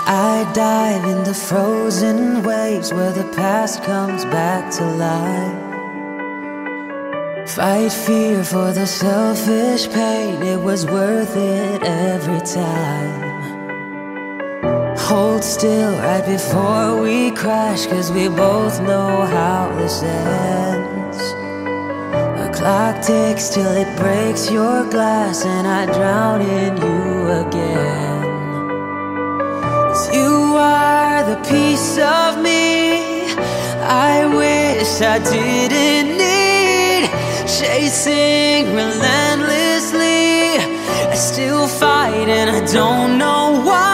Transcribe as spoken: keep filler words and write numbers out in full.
I dive in the frozen waves where the past comes back to life. Fight fear for the selfish pain, it was worth it every time. Hold still right before we crash, cause we both know how this ends. The clock ticks till it breaks your glass, and I drown in you again. Cause you are the piece of me I wish I didn't need. Chasing relentlessly, I still fight and I don't know why.